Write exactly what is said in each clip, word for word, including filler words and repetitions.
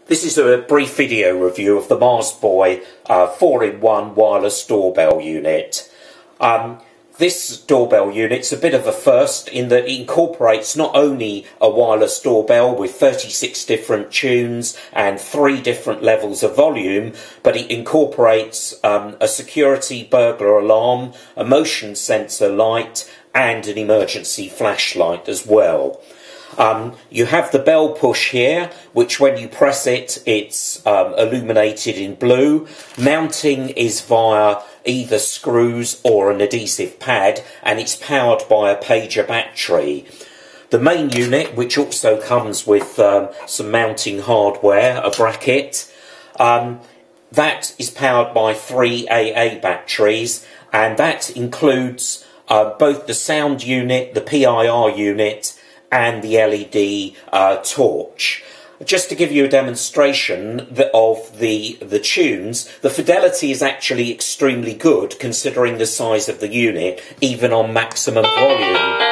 This is a brief video review of the Marsboy uh, four in one wireless doorbell unit. Um, this doorbell unit's a bit of a first in that it incorporates not only a wireless doorbell with thirty-six different tunes and three different levels of volume, but it incorporates um, a security burglar alarm, a motion sensor light and an emergency flashlight as well. Um, you have the bell push here, which when you press it, it's um, illuminated in blue. Mounting is via either screws or an adhesive pad, and it's powered by a pager battery. The main unit, which also comes with um, some mounting hardware, a bracket, um, that is powered by three A A batteries, and that includes uh, both the sound unit, the P I R unit, and the L E D uh, torch. Just to give you a demonstration of the, the tunes, the fidelity is actually extremely good considering the size of the unit, even on maximum volume.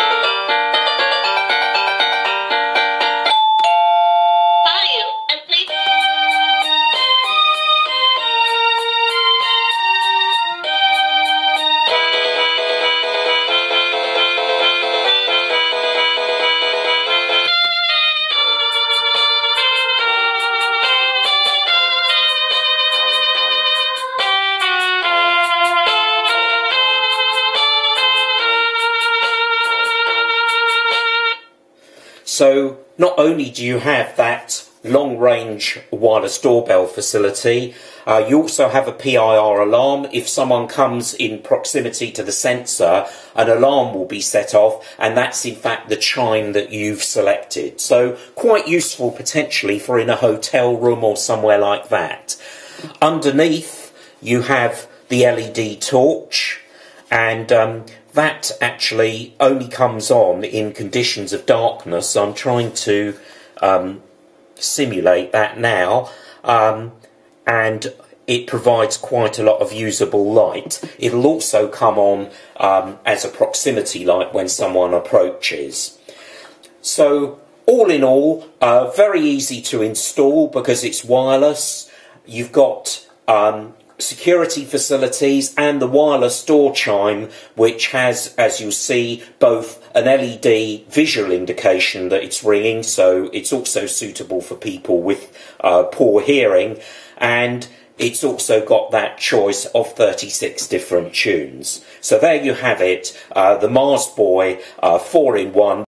So not only do you have that long-range wireless doorbell facility, uh, you also have a P I R alarm. If someone comes in proximity to the sensor, an alarm will be set off, and that's in fact the chime that you've selected. So quite useful potentially for in a hotel room or somewhere like that. Underneath you have the L E D torch, and um, that actually only comes on in conditions of darkness. So I'm trying to um, simulate that now, um, and it provides quite a lot of usable light. It'll also come on um, as a proximity light when someone approaches. So all in all, uh, very easy to install because it's wireless. You've got um, security facilities and the wireless door chime, which has, as you see, both an L E D visual indication that it's ringing, so it's also suitable for people with uh, poor hearing, and it's also got that choice of thirty-six different tunes. So there you have it, uh, the Marsboy uh, four in one